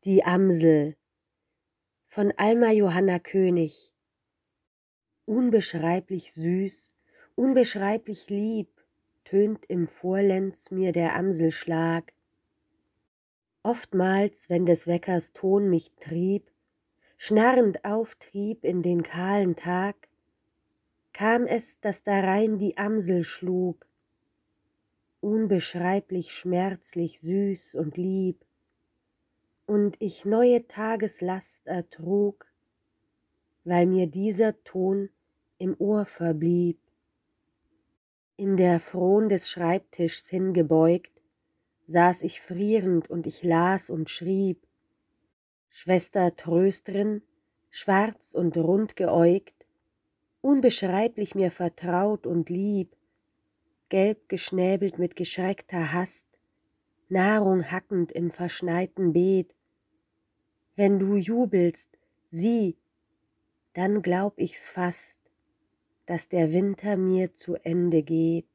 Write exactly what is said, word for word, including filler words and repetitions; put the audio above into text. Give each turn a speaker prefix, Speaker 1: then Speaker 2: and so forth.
Speaker 1: Die Amsel von Alma Johanna König. Unbeschreiblich süß, unbeschreiblich lieb, tönt im Vorlenz mir der Amselschlag. Oftmals, wenn des Weckers Ton mich trieb, schnarrend auftrieb in den kahlen Tag, kam es, dass darein die Amsel schlug, unbeschreiblich schmerzlich süß und lieb, und ich neue Tageslast ertrug, weil mir dieser Ton im Ohr verblieb. In der Fron des Schreibtischs hingebeugt, saß ich frierend und ich las und schrieb. Schwester Tröstrin, schwarz und rund geäugt, unbeschreiblich mir vertraut und lieb, gelb geschnäbelt mit geschreckter Hast, Nahrung hackend im verschneiten Beet. Wenn du jubelst, sieh, dann glaub ich's fast, dass der Winter mir zu Ende geht.